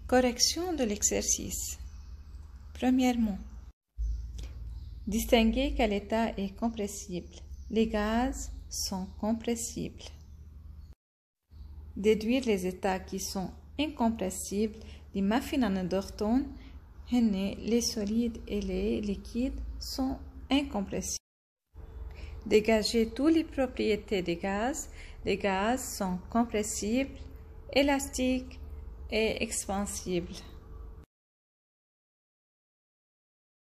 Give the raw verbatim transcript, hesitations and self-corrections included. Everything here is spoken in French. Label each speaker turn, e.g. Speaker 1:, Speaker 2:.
Speaker 1: Correction de l'exercice. Premièrement, distinguer quel état est compressible. Les gaz sont compressibles. Déduire les états qui sont incompressibles. Les maffinane d'Orton, les solides et les liquides sont incompressibles. Dégager toutes les propriétés des gaz. Les gaz sont compressibles, élastiques et expansibles.